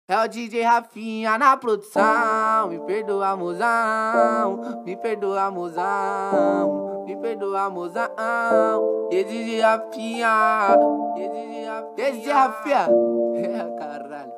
É o DJ Rafinha na produção. Me perdoa, mozão. Me perdoa, mozão. Me perdoa, mozão. E DJ Rafinha. E DJ Rafinha. É, caralho.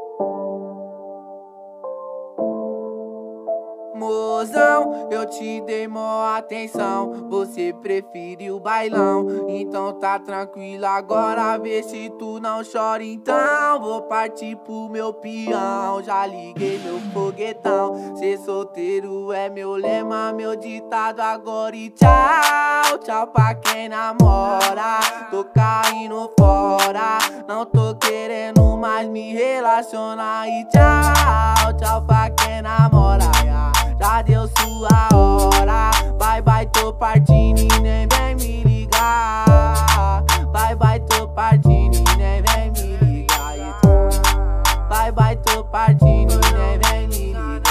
Mozão, eu te dei mó atenção. Você preferiu o bailão. Então tá tranquilo agora, vê se tu não chora. Então vou partir pro meu peão. Já liguei meu foguetão. Ser solteiro é meu lema, meu ditado agora. E tchau, tchau pra quem namora. Tô caindo fora, não tô querendo mais me relacionar. E tchau, tchau pra quem namora. Já deu sua hora. Bye, bye, tô partindo e nem vem me ligar. Bye, bye, tô partindo e nem vem me ligar. Bye, bye, tô partindo e nem vem me ligar.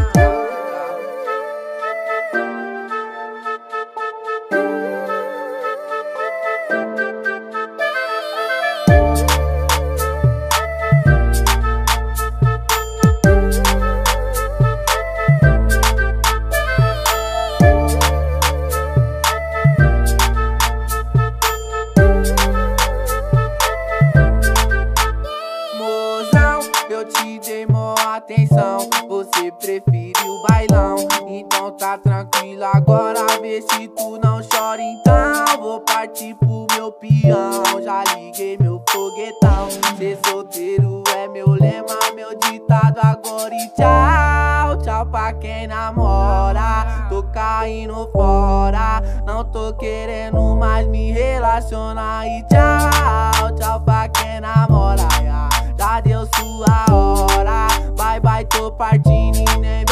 Eu te dei mó atenção, você preferiu o bailão. Então tá tranquilo agora, vê se tu não chora. Então vou partir pro meu peão. Já liguei meu foguetão. Ser solteiro é meu lema, meu ditado agora. E tchau, tchau pra quem namora. Tô caindo fora, não tô querendo mais me relacionar. E tchau, tchau pra quem namora. Já deu sua hora. Bye, bye, tô partindo e nem